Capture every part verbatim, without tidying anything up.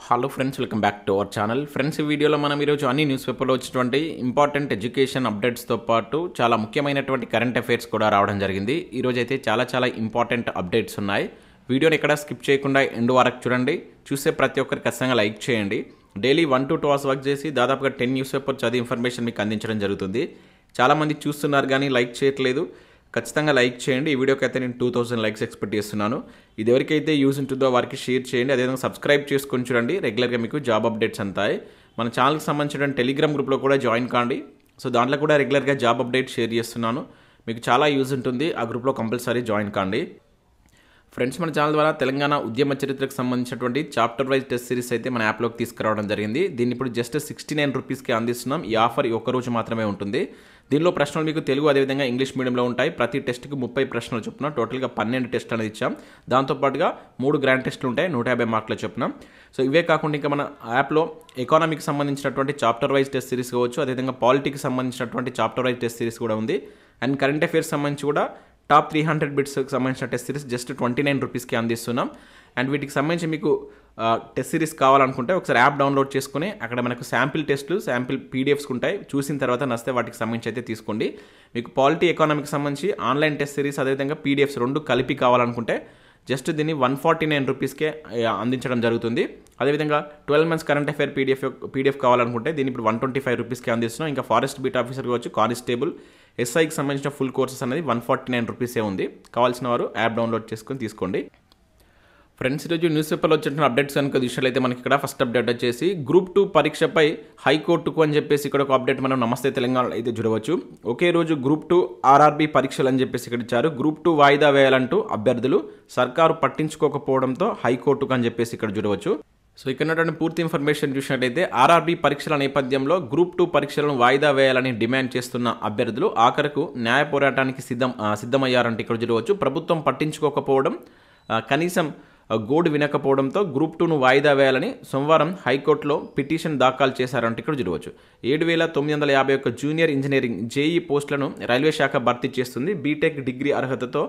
Hello friends, welcome back to our channel. Friends, ఈ వీడియోలో మనం ఈరోజు అన్ని న్యూస్ పేపర్లో వచ్చినటువంటి ఇంపార్టెంట్ ఎడ్యుకేషన్ అప్డేట్స్తో పాటు చాలా ముఖ్యమైనటువంటి కరెంట్ అఫైర్స్ కూడా రావడం జరిగింది. ఈరోజు అయితే చాలా చాలా ఇంపార్టెంట్ అప్డేట్స్ ఉన్నాయి. వీడియోని ఎక్కడ స్కిప్ చేయకుండా ఎండ్ వరకు చూడండి. చూసే ప్రతి ఒక్కరికి ఖచ్చితంగా లైక్ చేయండి. Daily one to two hours work చేసి దాదాపుగా టెన్ న్యూస్ పేపర్ చదివి ఇన్ఫర్మేషన్ మీకు అందించడం జరుగుతుంది. చాలామంది చూస్తున్నారు కానీ లైక్ చేయట్లేదు. ఖచ్చితంగా లైక్ చేయండి. ఈ వీడియోకి అయితే నేను టూ థౌసండ్ లైక్స్ ఎక్స్పెక్ట్ చేస్తున్నాను. ఇది ఎవరికైతే యూజ్ ఉంటుందో వారికి షేర్ చేయండి. అదేవిధంగా సబ్స్క్రైబ్ చేసుకొని చూడండి. రెగ్యులర్గా మీకు జాబ్ అప్డేట్స్ అంతాయి. మన ఛానల్కి సంబంధించిన టెలిగ్రామ్ గ్రూప్లో కూడా జాయిన్ కాండి. సో దాంట్లో కూడా రెగ్యులర్గా జాబ్ అప్డేట్ షేర్ చేస్తున్నాను. మీకు చాలా యూజ్ ఉంటుంది. ఆ గ్రూప్లో కంపల్సరీ జాయిన్ కాండి. ఫ్రెండ్స్, మన ఛానల్ ద్వారా తెలంగాణ ఉద్యమ చరిత్రకు సంబంధించినటువంటి చాప్టర్ వైజ్ టెస్ట్ సిరీస్ అయితే మన యాప్లోకి తీసుకురావడం జరిగింది. దీన్ని ఇప్పుడు జస్ట్ సిక్స్టీ నైన్ రూపీస్కి అందిస్తున్నాం. ఈ ఆఫర్ ఈ ఒక్క రోజు మాత్రమే ఉంటుంది. దీనిలో ప్రశ్నలు మీకు తెలుగు అదేవిధంగా ఇంగ్లీష్ మీడియంలో ఉంటాయి. ప్రతి టెస్ట్కి ముప్పై ప్రశ్నలు చొప్పున టోటల్గా పన్నెండు టెస్ట్ అనేది ఇచ్చాం. దాంతోపాటుగా మూడు గ్రాండ్ టెస్టులు ఉంటాయి, నూట యాభై మార్కుల చొప్పున. సో ఇవే కాకుండా ఇంకా మన యాప్లో ఎకానమీకి సంబంధించినటువంటి చాప్టర్ వైజ్ టెస్ట్ సిరీస్ కావచ్చు, అదేవిధంగా పాలిటిక్స్ సంబంధించినటువంటి చాప్టర్ వైజ్ టెస్ట్ సిరీస్ కూడా ఉంది. అండ్ కరెంట్ అఫైర్స్ సంబంధించి కూడా టాప్ త్రీ హండ్రెడ్ బిట్స్కి సంబంధించిన test series just twenty nine రూపీస్కి అందిస్తున్నాం. అండ్ వీటికి సంబంధించి మీకు టెస్ట్ సిరీస్ కావాలనుకుంటే ఒకసారి యాప్ డౌన్లోడ్ చేసుకుని అక్కడ మనకు శాంపిల్ టెస్టులు శాంపిల్ పీడిఎఫ్స్ ఉంటాయి. చూసిన తర్వాత నచ్చితే వాటికి సంబంధించి అయితే తీసుకోండి. మీకు పాలిటీ ఎకానమీకి సంబంధించి ఆన్లైన్ టెస్ట్ సిరీస్ అదేవిధంగా పీడిఎఫ్స్ రెండు కలిపి కావాలనుకుంటే జస్ట్ దీన్ని వన్ ఫార్టీ నైన్ రూపీస్కే అందించడం జరుగుతుంది. అదేవిధంగా twelve months current affair PDF PDF కావాలనుకుంటే దీన్ని ఇప్పుడు వన్ ట్వంటీ ఫైవ్ రూపీస్కి అందిస్తున్నాం. ఇంకా ఫారెస్ట్ బీట్ ఆఫీసర్ కావచ్చు, కానిస్టేబుల్, ఎస్ఐకి సంబంధించిన ఫుల్ కోర్సెస్ అనేది వన్ ఫార్టీ నైన్ రూపీసే ఉంది. కావాల్సిన వారు యాప్ డౌన్లోడ్ చేసుకొని తీసుకోండి. ఫ్రెండ్స్, ఈరోజు న్యూస్ పేపర్లో వచ్చిన అప్డేట్స్ కనుక చూసినట్లయితే మనకి ఇక్కడ ఫస్ట్ అప్డేట్ వచ్చేసి గ్రూప్ టూ పరీక్షపై హైకోర్టుకు అని చెప్పేసి ఇక్కడ ఒక అప్డేట్ మనం నమస్తే తెలంగాణలో అయితే చూడవచ్చు. ఒకే రోజు గ్రూప్ టూ ఆర్ఆర్బీ పరీక్షలు అని చెప్పేసి ఇక్కడ ఇచ్చారు. గ్రూప్ టూ వాయిదా వేయాలంటూ అభ్యర్థులు సర్కారు పట్టించుకోకపోవడంతో హైకోర్టుకు అని చెప్పేసి ఇక్కడ చూడవచ్చు. సో ఇక్కడ ఉన్నటువంటి పూర్తి ఇన్ఫర్మేషన్ చూసినట్లయితే ఆర్ఆర్బీ పరీక్షల నేపథ్యంలో గ్రూప్ టూ పరీక్షలను వాయిదా వేయాలని డిమాండ్ చేస్తున్న అభ్యర్థులు ఆఖరకు న్యాయ పోరాటానికి సిద్ధం సిద్ధమయ్యారంటే ఇక్కడ చూడవచ్చు. ప్రభుత్వం పట్టించుకోకపోవడం, కనీసం గోడు వినకపోవడంతో గ్రూప్ టూను వాయిదా వేయాలని సోమవారం హైకోర్టులో పిటిషన్ దాఖలు చేశారంటే ఇక్కడ చూడవచ్చు. ఏడు వేల తొమ్మిది వందల యాభై ఒక్క జూనియర్ ఇంజనీరింగ్ జేఈ పోస్టులను రైల్వే శాఖ భర్తీ చేస్తుంది. బీటెక్ డిగ్రీ అర్హతతో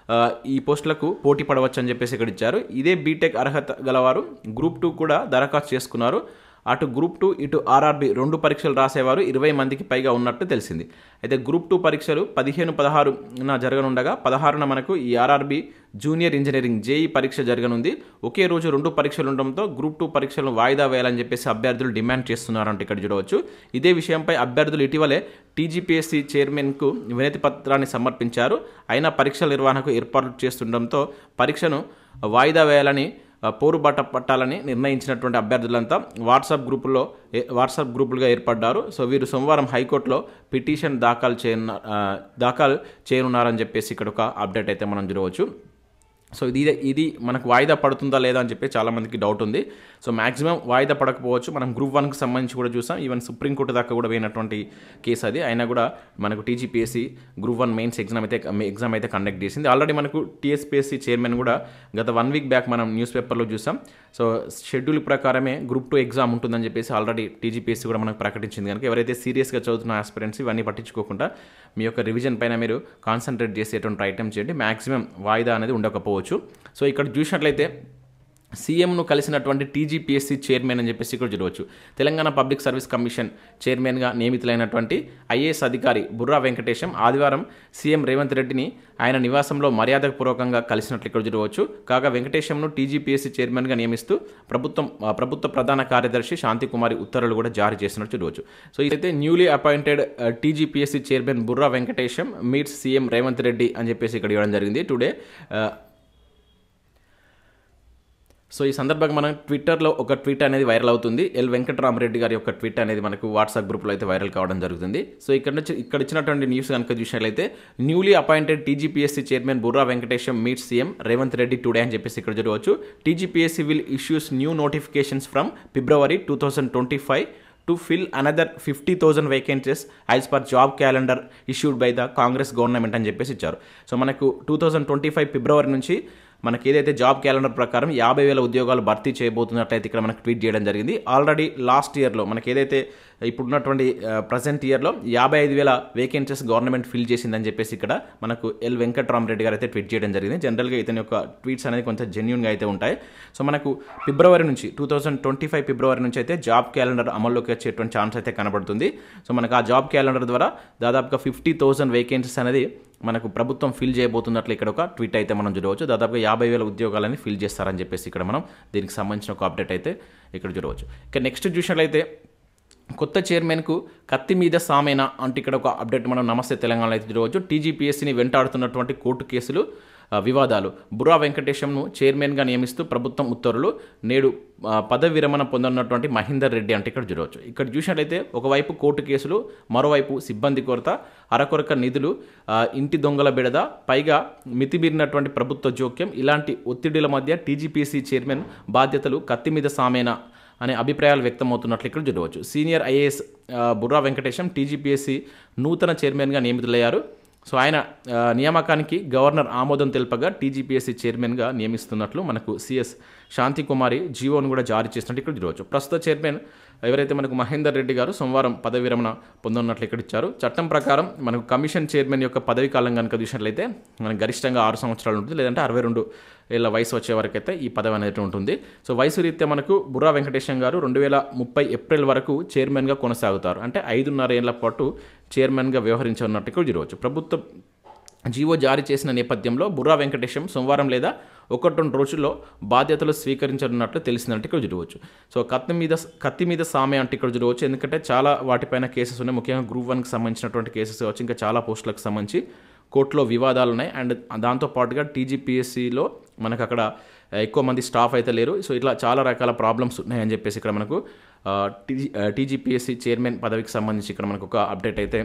ఈ పోస్టులకు పోటీ పడవచ్చు అని చెప్పేసి ఇక్కడ ఇచ్చారు. ఇదే బీటెక్ అర్హత గలవారు గ్రూప్ టూ కూడా దరఖాస్తు చేసుకున్నారు. అటు గ్రూప్ టూ ఇటు ఆర్ఆర్బీ రెండు పరీక్షలు రాసేవారు ఇరవై మందికి పైగా ఉన్నట్టు తెలిసింది. అయితే గ్రూప్ టూ పరీక్షలు పదిహేను పదహారున జరగనుండగా పదహారున మనకు ఈ ఆర్ఆర్బీ జూనియర్ ఇంజనీరింగ్ జేఈ పరీక్ష జరగనుంది. ఒకే రోజు రెండు పరీక్షలు ఉండడంతో గ్రూప్ టూ పరీక్షలను వాయిదా వేయాలని చెప్పేసి అభ్యర్థులు డిమాండ్ చేస్తున్నారంటే ఇక్కడ చూడవచ్చు. ఇదే విషయంపై అభ్యర్థులు ఇటీవలే టీజీపీఎస్సీ చైర్మన్కు వినతి పత్రాన్ని సమర్పించారు. అయినా పరీక్షల నిర్వహణకు ఏర్పాట్లు చేస్తుండడంతో పరీక్షను వాయిదా వేయాలని పోరుబాట పట్టాలని నిర్ణయించినటువంటి అభ్యర్థులంతా వాట్సాప్ గ్రూపుల్లో వాట్సాప్ గ్రూపులుగా ఏర్పడ్డారు. సో వీరు సోమవారం హైకోర్టులో పిటిషన్ దాఖలు చేయను దాఖలు చేయనున్నారని చెప్పేసి ఇక్కడ ఒక అప్డేట్ అయితే మనం చూడవచ్చు. సో ఇది ఇది మనకు వాయిదా పడుతుందా లేదా అని చెప్పి చాలామందికి డౌట్ ఉంది. సో మ్యాక్సిమం వాయిదా పడకపోవచ్చు. మనం గ్రూప్ వన్కి సంబంధించి కూడా చూసాం. ఈవెన్ సుప్రీంకోర్టు దాకా కూడా పోయినటువంటి కేసు అది. అయినా కూడా మనకు TGPSC group one mains exam అయితే ఎగ్జామ్ అయితే కండక్ట్ చేసింది. ఆల్రెడీ మనకు టీఎస్పీఎస్సీ చైర్మన్ కూడా గత వన్ వీక్ బ్యాక్ మనం న్యూస్ పేపర్లో చూసాం. సో షెడ్యూల్ ప్రకారమే గ్రూప్ టూ ఎగ్జామ్ ఉంటుందని చెప్పేసి ఆల్రెడీ టీజీపీఎస్సీ కూడా మనకు ప్రకటించింది. కనుక ఎవరైతే సీరియస్గా చదువుతున్న ఆస్పిరెంట్స్ ఇవన్నీ పట్టించుకోకుండా మీ యొక్క రివిజన్ పైన మీరు కాన్సన్ట్రేట్ చేసేటువంటి ఐటమ్ చేయండి. మ్యాక్సిమం వాయిదా అనేది ఉండకపోవచ్చు. సో ఇక్కడ చూసినట్లయితే సీఎంను కలిసినటువంటి టీజీపీఎస్సీ చైర్మన్ అని చెప్పేసి ఇక్కడ చూడవచ్చు. తెలంగాణ పబ్లిక్ సర్వీస్ కమిషన్ చైర్మన్గా నియమితులైనటువంటి ఐఏఎస్ అధికారి బుర్రా వెంకటేశం ఆదివారం సీఎం రేవంత్ రెడ్డిని ఆయన నివాసంలో మర్యాదపూర్వకంగా కలిసినట్లు ఇక్కడ చూడవచ్చు. కాగా వెంకటేశంను టీజీపీఎస్సీ చైర్మన్గా నియమిస్తూ ప్రభుత్వం ప్రభుత్వ ప్రధాన కార్యదర్శి శాంతికుమారి ఉత్తర్వులు కూడా జారీ చేసినట్టు చూడవచ్చు. సో ఇదైతే newly appointed TGPSC chairman Burra Venkatesham meets CM Revanth Reddy అని చెప్పేసి ఇక్కడ ఇవ్వడం జరిగింది టుడే. సో ఈ సందర్భంగా మనం ట్విట్టర్లో ఒక ట్వీట్ అనేది వైరల్ అవుతుంది. ఎల్ వెంకటరామరెడ్డి గారి యొక్క ట్వీట్ అనేది మనకు వాట్సాప్ గ్రూప్లో అయితే వైరల్ కావడం జరుగుతుంది. సో ఇక్కడ నుంచి ఇక్కడ ఇచ్చినటువంటి న్యూస్ కనుక చూసినట్లయితే newly appointed TGPSC chairman Burra Venkatesham meet CM Revanth Reddy today అని చెప్పేసి ఇక్కడ చూడవచ్చు. TGPSC will issues new notifications from February two thousand twenty five to fill another fifty thousand vacancies as per job calendar issued by the Congress government అని చెప్పేసి ఇచ్చారు. So మనకు two thousand twenty five ఫిబ్రవరి నుంచి మనకి ఏదైతే job calendar ప్రకారం యాభై వేల ఉద్యోగాలు భర్తీ చేయబోతున్నట్లయితే ఇక్కడ మనకు ట్వీట్ చేయడం జరిగింది. ఆల్రెడీ లాస్ట్ ఇయర్లో మనకి ఏదైతే ఇప్పుడున్నటువంటి ప్రజెంట్ ఇయర్లో యాభై ఐదు వేల వేకెన్సీస్ గవర్నమెంట్ ఫిల్ చేసిందని చెప్పేసి ఇక్కడ మనకు ఎల్ వెంకట్రామరెడ్డి గారు అయితే ట్వీట్ చేయడం జరిగింది. జనరల్గా ఇతని యొక్క ట్వీట్స్ అనేది కొంచెం జెన్యూన్గా అయితే ఉంటాయి. సో మనకు ఫిబ్రవరి నుంచి టూ థౌసండ్ ట్వంటీ ఫైవ్ ఫిబ్రవరి నుంచి అయితే జాబ్ క్యాలెండర్ అమల్లోకి వచ్చేటువంటి ఛాన్స్ అయితే కనబడుతుంది. సో మనకు ఆ జాబ్ క్యాలెండర్ ద్వారా దాదాపుగా ఫిఫ్టీ థౌసండ్ వేకెన్సీస్ అనేది మనకు ప్రభుత్వం ఫిల్ చేయబోతున్నట్లు ఇక్కడ ఒక ట్వీట్ అయితే మనం చూడవచ్చు. దాదాపుగా యాభై వేల ఉద్యోగాలని ఫిల్ చేస్తారని చెప్పేసి ఇక్కడ మనం దీనికి సంబంధించిన ఒక అప్డేట్ అయితే ఇక్కడ చూడవచ్చు. ఇక నెక్స్ట్ చూసినట్లయితే కొత్త చైర్మన్కు కత్తి మీద సామేనా అంటే ఇక్కడ ఒక అప్డేట్ మనం నమస్తే తెలంగాణలో అయితే చూడవచ్చు. టీజీపీఎస్సీని వెంటాడుతున్నటువంటి కోర్టు కేసులు వివాదాలు, బుర్రా వెంకటేశంను చైర్మన్గా నియమిస్తూ ప్రభుత్వం ఉత్తర్వులు, నేడు పదవి విరమణ పొందనున్నటువంటి మహేందర్ రెడ్డి అంటే ఇక్కడ చూడవచ్చు. ఇక్కడ చూసినట్లయితే ఒకవైపు కోర్టు కేసులు, మరోవైపు సిబ్బంది కొరత, అరకొరక నిధులు, ఇంటి దొంగల బెడద, పైగా మితిమీరినటువంటి ప్రభుత్వ జోక్యం, ఇలాంటి ఒత్తిడిల మధ్య టీజీపీఎస్సీ చైర్మన్ బాధ్యతలు కత్తి మీద సామేనా అనే అభిప్రాయాలు వ్యక్తమవుతున్నట్లు ఇక్కడ చూడవచ్చు. Senior IAS Burra Venkatesham TGPSC నూతన చైర్మన్గా నియమితులయ్యారు. సో ఆయన నియామకానికి గవర్నర్ ఆమోదం తెలుపగా టీజీపీఎస్సీ చైర్మన్గా నియమిస్తున్నట్లు మనకు సిఎస్ శాంతికుమారి జీవోను కూడా జారీ చేసినట్టు ఇక్కడ చూడవచ్చు. ప్రస్తుత చైర్మన్ ఎవరైతే మనకు మహేందర్ రెడ్డి గారు సోమవారం పదవి విరమణ పొందనున్నట్లు ఇక్కడ ఇచ్చారు. చట్టం ప్రకారం మనకు కమిషన్ చైర్మన్ యొక్క పదవి కాలం కనుక చూసినట్లయితే మనకు గరిష్టంగా ఆరు సంవత్సరాలు ఉంటుంది, లేదంటే అరవై రెండు ఏళ్ళ వయసు వచ్చే వరకు అయితే ఈ పదవి అనేది ఉంటుంది. సో వయసు రీత్యా మనకు బుర్రా వెంకటేశం గారు రెండు వేల ముప్పై ఏప్రిల్ వరకు చైర్మన్గా కొనసాగుతారు. అంటే ఐదున్నర ఏళ్ల పాటు చైర్మన్గా వ్యవహరించనున్నట్టు ఇక్కడ చూడవచ్చు. ప్రభుత్వం జీవో జారీ చేసిన నేపథ్యంలో బుర్రా వెంకటేశం సోమవారం లేదా ఒకటి రెండు రోజుల్లో బాధ్యతలు స్వీకరించనున్నట్లు తెలిసిందంటే ఇక్కడ చూడవచ్చు. సో కత్తి మీద కత్తి మీద సామె అంటే ఇక్కడ చూడవచ్చు. ఎందుకంటే చాలా వాటిపైన కేసెస్ ఉన్నాయి, ముఖ్యంగా గ్రూప్ వన్కి సంబంధించినటువంటి కేసెస్ కావచ్చు, ఇంకా చాలా పోస్టులకు సంబంధించి కోర్టులో వివాదాలు ఉన్నాయి. అండ్ దాంతోపాటుగా టీజీపీఎస్సీలో మనకు అక్కడ ఎక్కువ మంది స్టాఫ్ అయితే లేరు. సో ఇట్లా చాలా రకాల ప్రాబ్లమ్స్ ఉన్నాయని చెప్పేసి ఇక్కడ మనకు టీజీ టీజీపీఎస్సీ చైర్మన్ పదవికి సంబంధించి ఇక్కడ మనకు ఒక అప్డేట్ అయితే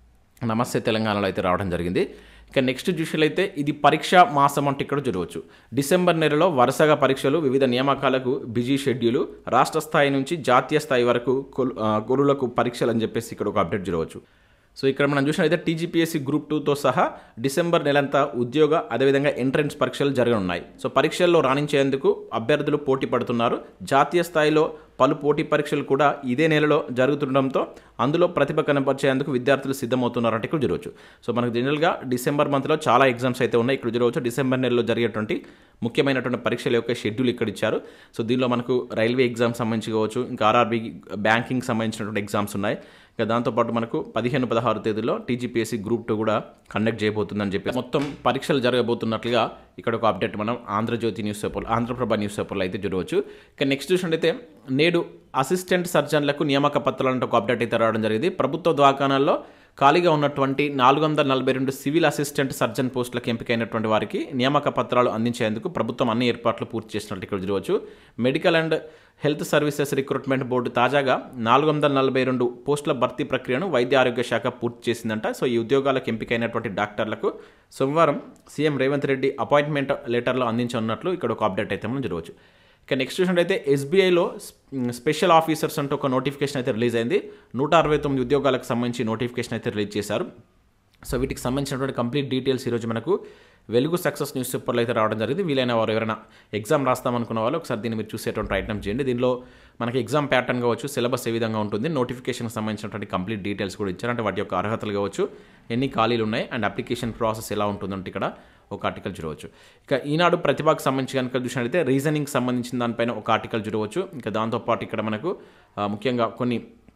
నమస్తే తెలంగాణలో అయితే రావడం జరిగింది. ఇక నెక్స్ట్ చూసినట్లయితే ఇది పరీక్షా మాసం అంటే ఇక్కడ చూడవచ్చు. డిసెంబర్ నెలలో వరుసగా పరీక్షలు, వివిధ నియామకాలకు బిజీ షెడ్యూలు, రాష్ట్ర స్థాయి నుంచి జాతీయ స్థాయి వరకు గురువులకు పరీక్షలు అని చెప్పేసి ఇక్కడ ఒక అప్డేట్ చూడవచ్చు. సో ఇక్కడ మనం చూసినట్లయితే టీజీపీఎస్సీ గ్రూప్ టూతో సహా డిసెంబర్ నెలంతా ఉద్యోగ అదేవిధంగా ఎంట్రన్స్ పరీక్షలు జరగనున్నాయి. సో పరీక్షల్లో రాణించేందుకు అభ్యర్థులు పోటీ పడుతున్నారు. జాతీయ స్థాయిలో పలు పోటీ పరీక్షలు కూడా ఇదే నెలలో జరుగుతుండడంతో అందులో ప్రతిభ కనపరిచేందుకు విద్యార్థులు సిద్ధమవుతున్నారంటే ఇక్కడ చూడవచ్చు. సో మనకు జనరల్గా డిసెంబర్ మంత్లో చాలా ఎగ్జామ్స్ అయితే ఉన్నాయి. ఇక్కడ చూడవచ్చు డిసెంబర్ నెలలో జరిగేటువంటి ముఖ్యమైనటువంటి పరీక్షల యొక్క షెడ్యూల్ ఇక్కడ ఇచ్చారు. సో దీనిలో మనకు రైల్వే ఎగ్జామ్ సంబంధించి కావచ్చు, ఇంకా ఆర్ఆర్బీ బ్యాంకింగ్ సంబంధించినటువంటి ఎగ్జామ్స్ ఉన్నాయి. ఇక దాంతోపాటు మనకు పదిహేను పదహారు తేదీలో టీజీపీఎస్సీ గ్రూప్ టూ కూడా కండక్ట్ చేయబోతుందని చెప్పి మొత్తం పరీక్షలు జరగబోతున్నట్లుగా ఇక్కడ ఒక అప్డేట్ మనం Andhrajyothy news paper Andhraprabha news పేపర్లో అయితే చూడవచ్చు. ఇక నెక్స్ట్ చూసినట్టయితే నేడు అసిస్టెంట్ సర్జన్లకు నియామక పత్రాలంటే ఒక అప్డేట్ అయితే రావడం జరిగింది. ప్రభుత్వ దవాఖానాల్లో ఖాళీగా ఉన్నటువంటి నాలుగు వందల నలభై రెండు సివిల్ అసిస్టెంట్ సర్జన్ పోస్టులకు ఎంపికైనటువంటి వారికి నియామక పత్రాలు అందించేందుకు ప్రభుత్వం అన్ని ఏర్పాట్లు పూర్తి చేసినట్టు ఇక్కడ చూడవచ్చు. Medical and health services recruitment board తాజాగా నాలుగు వందల నలభై రెండు పోస్టుల భర్తీ ప్రక్రియను వైద్య ఆరోగ్య శాఖ పూర్తి చేసిందంట. సో ఈ ఉద్యోగాలకు ఎంపికైనటువంటి డాక్టర్లకు సోమవారం సీఎం రేవంత్ రెడ్డి అపాయింట్మెంట్ లెటర్లో అందించనున్నట్లు ఇక్కడ ఒక అప్డేట్ అయితే మనం చూడవచ్చు. ఇక నెక్స్ట్ చూసినట్టయితే ఎస్బీఐలో స్పెషల్ ఆఫీసర్స్ అంటూ ఒక నోటిఫికేషన్ అయితే రిలీజ్ అయింది. నూట అరవై తొమ్మిది ఉద్యోగాలకు సంబంధించి నోటిఫికేషన్ అయితే రిలీజ్ చేశారు. సో వీటికి సంబంధించినటువంటి కంప్లీట్ డీటెయిల్స్ ఈరోజు మనకు వెలుగు సక్సెస్ న్యూస్ పేపర్లో అయితే రావడం జరిగింది. వీలైన వారు ఎవరైనా ఎగ్జామ్ రాస్తామనుకున్న వాళ్ళు ఒకసారి దీన్ని మీరు చూసేటువంటి ప్రయత్నం చేయండి. దీనిలో మనకి ఎగ్జామ్ ప్యాటర్న్ కావచ్చు, సిలబస్ ఏ విధంగా ఉంటుంది, నోటిఫికేషన్కి సంబంధించినటువంటి కంప్లీట్ డీటెయిల్స్ కూడా ఇచ్చారు. అంటే వాటి యొక్క అర్హతలు కావచ్చు, ఎన్ని ఖాళీలు ఉన్నాయి, అండ్ అప్లికేషన్ ప్రాసెస్ ఎలా ఉంటుందంటే ఇక్కడ ఒక ఆర్టికల్ చూడవచ్చు. ఇక ఈనాడు ప్రతిభకు సంబంధించి కనుక చూసినట్లయితే రీజనింగ్ సంబంధించిన దానిపైన ఒక ఆర్టికల్ చూడవచ్చు. ఇంకా దాంతోపాటు ఇక్కడ మనకు ముఖ్యంగా కొన్ని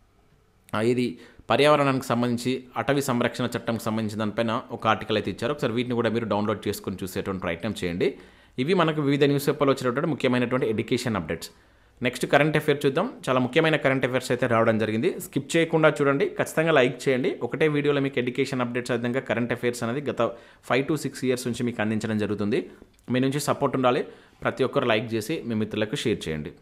ఇది పర్యావరణానికి సంబంధించి అటవీ సంరక్షణ చట్టంకి సంబంధించిన దానిపైన ఒక ఆర్టికల్ అయితే ఇచ్చారు. ఒకసారి వీటిని కూడా మీరు డౌన్లోడ్ చేసుకొని చూసేటువంటి ప్రయత్నం చేయండి. ఇవి మనకు వివిధ న్యూస్ పేపర్లో వచ్చినటువంటి ముఖ్యమైనటువంటి education updates. Next current affair చూద్దాం. చాలా ముఖ్యమైన కరెంట్ అఫైర్స్ అయితే రావడం జరిగింది. స్కిప్ చేయకుండా చూడండి, ఖచ్చితంగా లైక్ చేయండి. ఒకటే వీడియోలో మీకు ఎడ్యుకేషన్ అప్డేట్స్ విధంగా కరెంట్ అఫైర్స్ అనేది గత ఫైవ్ టు సిక్స్ ఇయర్స్ నుంచి మీకు అందించడం జరుగుతుంది. మీ నుంచి సపోర్ట్ ఉండాలి. ప్రతి ఒక్కరు లైక్ చేసి మీ మిత్రులకు షేర్ చేయండి.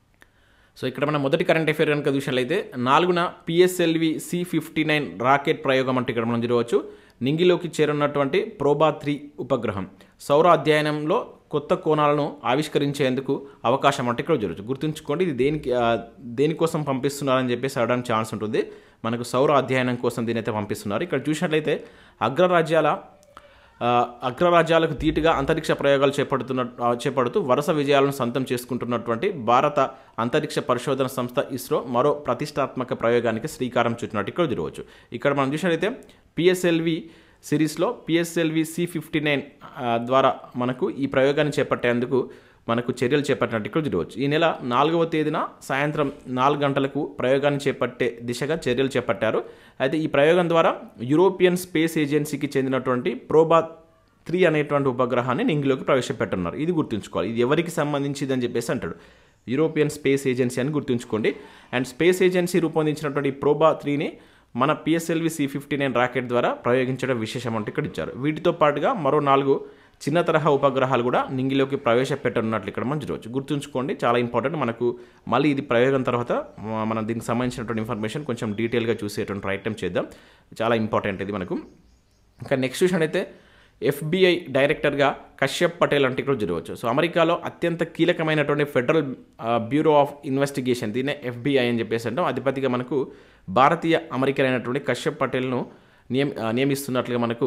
సో ఇక్కడ మన మొదటి కరెంట్ అఫైర్ కనుక చూసినట్లయితే నాలుగున PSLV C fifty nine rocket ప్రయోగం అంటే ఇక్కడ మనం చూడవచ్చు. నింగిలోకి చేరున్నటువంటి ప్రోబా త్రీ ఉపగ్రహం సౌర అధ్యయనంలో కొత్త కోణాలను ఆవిష్కరించేందుకు అవకాశం అంటే ఇక్కడ చూడవచ్చు. గుర్తుంచుకోండి, ఇది దేనికి దేనికోసం పంపిస్తున్నారని చెప్పేసి అడగడానికి ఛాన్స్ ఉంటుంది. మనకు సౌర అధ్యయనం కోసం దీని అయితే పంపిస్తున్నారు. ఇక్కడ చూసినట్లయితే అగ్రరాజ్యాల అగ్రరాజ్యాలకు ధీటుగా అంతరిక్ష ప్రయోగాలు చేపడుతున్న చేపడుతూ వరుస విజయాలను సొంతం చేసుకుంటున్నటువంటి భారత అంతరిక్ష పరిశోధన సంస్థ ఇస్రో మరో ప్రతిష్టాత్మక ప్రయోగానికి శ్రీకారం చుట్టినట్టు ఇక్కడ చూడవచ్చు. ఇక్కడ మనం చూసినట్లయితే పిఎస్ఎల్వి సిరీస్లో పిఎస్ఎల్వి సి ఫిఫ్టీ నైన్ ద్వారా మనకు ఈ ప్రయోగాన్ని చేపట్టేందుకు మనకు చర్యలు చేపట్టినట్టు ఇక్కడ చూడవచ్చు. ఈ నెల నాలుగవ తేదీన సాయంత్రం నాలుగు గంటలకు ప్రయోగాన్ని చేపట్టే దిశగా చర్యలు చేపట్టారు. అయితే ఈ ప్రయోగం ద్వారా యూరోపియన్ స్పేస్ ఏజెన్సీకి చెందినటువంటి ప్రోబా త్రీ అనేటువంటి ఉపగ్రహాన్ని నింగిలోకి ప్రవేశపెట్టున్నారు. ఇది గుర్తుంచుకోవాలి. ఇది ఎవరికి సంబంధించింది అని చెప్పేసి అంటాడు, యూరోపియన్ స్పేస్ ఏజెన్సీ అని గుర్తుంచుకోండి. అండ్ స్పేస్ ఏజెన్సీ రూపొందించినటువంటి ప్రోబా త్రీని మన PSLV C fifty nine rocket ద్వారా ప్రయోగించడం విశేషం అంటే ఇక్కడ ఇచ్చారు. వీటితో పాటుగా మరో నాలుగు చిన్న తరహా ఉపగ్రహాలు కూడా నింగిలోకి ప్రవేశపెట్టనున్నట్లు ఇక్కడ మనం చూడవచ్చు. గుర్తుంచుకోండి, చాలా ఇంపార్టెంట్. మనకు మళ్ళీ ఇది ప్రయోగం తర్వాత మనం దీనికి సంబంధించినటువంటి ఇన్ఫర్మేషన్ కొంచెం డీటెయిల్గా చూసేటువంటి ప్రయత్నం చేద్దాం. చాలా ఇంపార్టెంట్ ఇది మనకు. ఇంకా నెక్స్ట్ చూసినట్టయితే ఎఫ్బిఐ డైరెక్టర్గా కశ్యప్ పటేల్ అంటే ఇక్కడ చూడవచ్చు. సో అమెరికాలో అత్యంత కీలకమైనటువంటి ఫెడరల్ బ్యూరో ఆఫ్ ఇన్వెస్టిగేషన్, దీన్నే ఎఫ్బిఐ అని చెప్పేసి అంటాం. అధిపతిగా మనకు భారతీయ అమెరికన్ అయినటువంటి కశ్యప్ పటేల్ను నియమ నియమిస్తున్నట్లుగా మనకు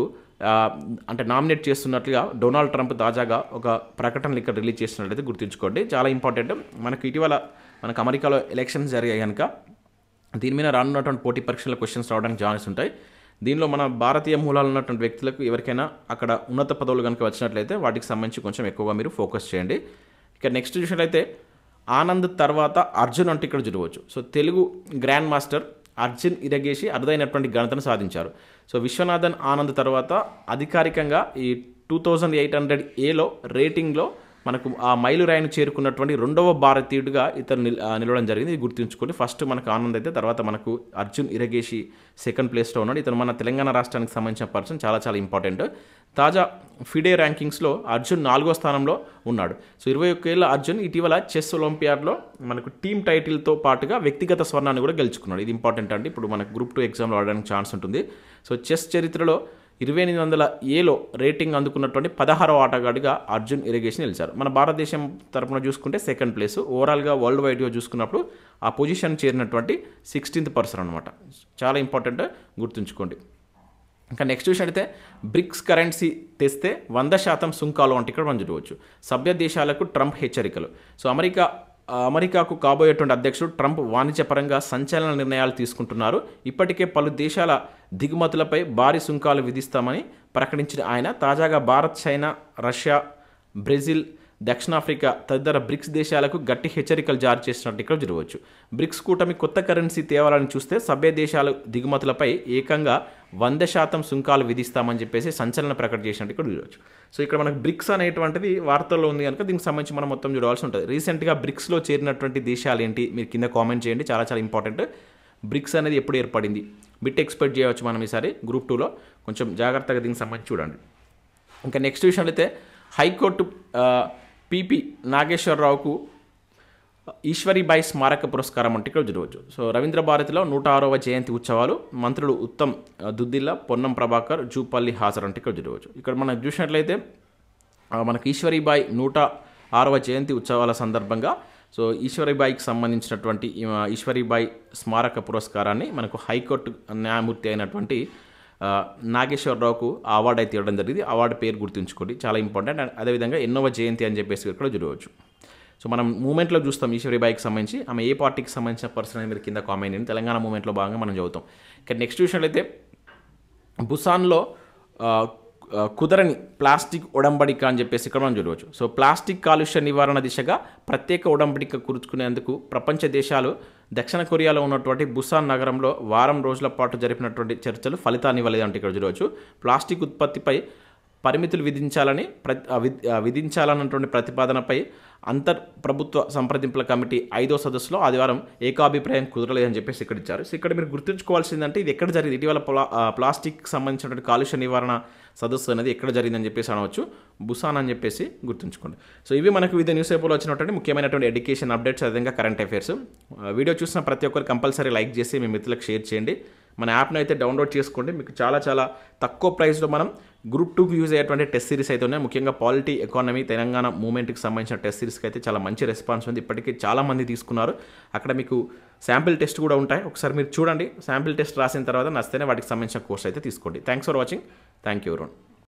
అంటే నామినేట్ చేస్తున్నట్లుగా డొనాల్డ్ ట్రంప్ తాజాగా ఒక ప్రకటనలు ఇక్కడ రిలీజ్ చేస్తున్నట్లయితే గుర్తుంచుకోండి. చాలా ఇంపార్టెంట్. మనకు ఇటీవల మనకు అమెరికాలో ఎలక్షన్స్ జరిగాయి కనుక దీని మీద రానున్నటువంటి పోటీ పరీక్షల క్వశ్చన్స్ రావడానికి ఛాన్స్ ఉంటాయి. దీనిలో మన భారతీయ మూలాలు ఉన్నటువంటి వ్యక్తులకు ఎవరికైనా అక్కడ ఉన్నత పదవులు కనుక వచ్చినట్లయితే వాటికి సంబంధించి కొంచెం ఎక్కువగా మీరు ఫోకస్ చేయండి. ఇక నెక్స్ట్ చూసినట్లయితే ఆనంద్ తర్వాత అర్జున్ అంటే ఇక్కడ చూడవచ్చు. So Telugu grand master Arjun Erigaisi అరుదైనటువంటి ఘనతను సాధించారు. సో విశ్వనాథన్ ఆనంద్ తర్వాత అధికారికంగా ఈ టూ థౌజండ్ ఎయిట్ హండ్రెడ్ ఏలో రేటింగ్లో మనకు ఆ మైలురాయిని చేరుకున్నటువంటి రెండవ భారతీయుడిగా ఇతను నిల్ నిలవడం జరిగింది. ఇది గుర్తుంచుకోండి. ఫస్ట్ మనకు ఆనంద్ అయితే తర్వాత మనకు అర్జున్ ఇరగేసి సెకండ్ ప్లేస్లో ఉన్నాడు. ఇతను మన తెలంగాణ రాష్ట్రానికి సంబంధించిన పర్సన్, చాలా చాలా ఇంపార్టెంట్. తాజా ఫిడే ర్యాంకింగ్స్లో అర్జున్ నాలుగో స్థానంలో ఉన్నాడు. సో ఇరవై ఒక్క ఏళ్ళ అర్జున్ ఇటీవల చెస్ ఒలింపియాడ్లో మనకు టీమ్ టైటిల్తో పాటుగా వ్యక్తిగత స్వర్ణాన్ని కూడా గెలుచుకున్నాడు. ఇది ఇంపార్టెంట్ అండి. ఇప్పుడు మనకు గ్రూప్ టూ ఎగ్జామ్లో ఆడడానికి ఛాన్స్ ఉంటుంది. సో చెస్ చరిత్రలో ఇరవై ఎనిమిది వందల ఏలో రేటింగ్ అందుకున్నటువంటి పదహారవ ఆటగాడిగా అర్జున్ ఇరగేసి నిలిచారు. మన భారతదేశం తరపున చూసుకుంటే సెకండ్ ప్లేస్. ఓవరాల్గా వరల్డ్ వైడ్గా చూసుకున్నప్పుడు ఆ పొజిషన్ చేరినటువంటి సిక్స్టీన్త్ పర్సన్ అనమాట. చాలా ఇంపార్టెంట్, గుర్తుంచుకోండి. ఇంకా నెక్స్ట్ చూసినట్టయితే బ్రిక్స్ కరెన్సీ తెస్తే వంద శాతం సుంకాలు అంటే ఇక్కడ మనం చూడవచ్చు. సభ్య దేశాలకు ట్రంప్ హెచ్చరికలు. సో అమెరికా అమెరికాకు కాబోయేటువంటి అధ్యక్షుడు ట్రంప్ వాణిజ్యపరంగా సంచలన నిర్ణయాలు తీసుకుంటున్నారు. ఇప్పటికే పలు దేశాల దిగుమతులపై భారీ సుంకాలు విధిస్తామని ప్రకటించిన ఆయన తాజాగా భారత్, చైనా, రష్యా, బ్రెజిల్, దక్షిణాఫ్రికా తదితర బ్రిక్స్ దేశాలకు గట్టి హెచ్చరికలు జారీ చేసినట్టు ఇక్కడ చూడవచ్చు. బ్రిక్స్ కూటమి కొత్త కరెన్సీ తేవాలని చూస్తే సభ్య దేశాల దిగుమతులపై ఏకంగా వంద శాతం సుంకాలు విధిస్తామని చెప్పేసి సంచలన ప్రకటన చేసినట్టు ఇక్కడ చూడవచ్చు. సో ఇక్కడ మనకు బ్రిక్స్ అనేటువంటిది వార్తల్లో ఉంది కనుక దీనికి సంబంధించి మనం మొత్తం చూడాల్సి ఉంటుంది. రీసెంట్గా బ్రిక్స్లో చేరినటువంటి దేశాలు ఏంటి మీరు కింద కామెంట్ చేయండి. చాలా చాలా ఇంపార్టెంట్. బ్రిక్స్ అనేది ఎప్పుడు ఏర్పడింది బిట్ ఎక్స్పెక్ట్ చేయవచ్చు మనం ఈసారి గ్రూప్ టూలో. కొంచెం జాగ్రత్తగా దీనికి సంబంధించి చూడండి. ఇంకా నెక్స్ట్ విషయం అయితే హైకోర్టు పిపి నాగేశ్వరరావుకు ఈశ్వరీబాయి స్మారక పురస్కారం అంటే ఇక్కడ చూడవచ్చు. సో రవీంద్ర భారతిలో నూట ఆరవ జయంతి ఉత్సవాలు మంత్రులు ఉత్తమ్ దుద్దిల్ల, పొన్నం ప్రభాకర్, జూపల్లి హాజరు అంటే ఇక్కడ చూడవచ్చు. ఇక్కడ మనం చూసినట్లయితే మనకు ఈశ్వరీబాయి నూట ఆరవ జయంతి ఉత్సవాల సందర్భంగా సో ఈశ్వరీబాయికి సంబంధించినటువంటి ఈశ్వరీబాయి స్మారక పురస్కారాన్ని మనకు హైకోర్టు న్యాయమూర్తి అయినటువంటి నాగేశ్వరరావుకు ఆ అవార్డు అయితే ఇవ్వడం జరిగింది. అవార్డు పేరు గుర్తుంచుకోండి, చాలా ఇంపార్టెంట్. అండ్ అదేవిధంగా ఎన్నోవ జయంతి అని చెప్పేసి ఇక్కడ చూడవచ్చు. సో మనం మూమెంట్లో చూస్తాం ఈశ్వరీబాయికి సంబంధించి ఆమె ఏ పార్టీకి సంబంధించిన పర్సన్ అని మీరు కింద కామెంట్ చేయండి. తెలంగాణ మూమెంట్లో భాగంగా మనం చదువుతాం. ఇక నెక్స్ట్ చూసినట్లయితే బుసాన్లో కుదరని ప్లాస్టిక్ ఉడంబడిక అని చెప్పేసి ఇక్కడ మనం చూడవచ్చు. సో ప్లాస్టిక్ కాలుష్య నివారణ దిశగా ప్రత్యేక ఉడంబడిక కుదుర్చుకునేందుకు ప్రపంచ దేశాలు దక్షిణ కొరియాలో ఉన్నటువంటి బుసాన్ నగరంలో వారం రోజుల పాటు జరిపినటువంటి చర్చలు ఫలితాన్ని ఇవ్వలేదంటే ఇక్కడ చూడవచ్చు. ప్లాస్టిక్ ఉత్పత్తిపై పరిమితులు విధించాలని విధించాలన్నటువంటి ప్రతిపాదనపై అంతర్ ప్రభుత్వ సంప్రదింపుల కమిటీ ఐదో సదస్సులో ఆదివారం ఏకాభిప్రాయం కుదరలేదని చెప్పేసి ఇక్కడ ఇచ్చారు. సో ఇక్కడ మీరు గుర్తుంచుకోవాల్సిందంటే ఇది ఎక్కడ జరిగింది, ఇటీవల ప్లా ప్లాస్టిక్ సంబంధించినటువంటి కాలుష్య నివారణ సదస్సు అనేది ఎక్కడ జరిగిందని చెప్పేసి అనవచ్చు, బుసాన్ అని చెప్పేసి గుర్తుంచుకోండి. సో ఇవి మనకు వివిధ న్యూస్ పేపర్లో వచ్చినటువంటి ముఖ్యమైనటువంటి ఎడ్యుకేషన్ అప్డేట్స్, అదేవిధంగా కరెంట్ అఫైర్స్. వీడియో చూసిన ప్రతి ఒక్కరు కంపల్సరీ లైక్ చేసి మీ మిత్రులకు షేర్ చేయండి. మన యాప్ను అయితే డౌన్లోడ్ చేసుకోండి. మీకు చాలా చాలా తక్కువ ప్రైస్లో మనం గ్రూప్ టూకి యూజ్ అయ్యేటువంటి టెస్ట్ సిరీస్ అయితే ఉన్నాయి. ముఖ్యంగా పాలిటీ, ఎకానమీ, తెలంగాణ మూమెంట్కి సంబంధించిన టెస్ట్ సిరీస్కి అయితే చాలా మంచి రెస్పాన్స్ ఉంది. ఇప్పటికీ చాలామంది తీసుకున్నారు. అక్కడ మీకు శాంపిల్ టెస్ట్ కూడా ఉంటాయి, ఒకసారి మీరు చూడండి. శాంపిల్ టెస్ట్ రాసిన తర్వాత నచ్చితేనే వాటికి సంబంధించిన కోర్స్ అయితే తీసుకోండి. Thanks for watching. Thank you everyone.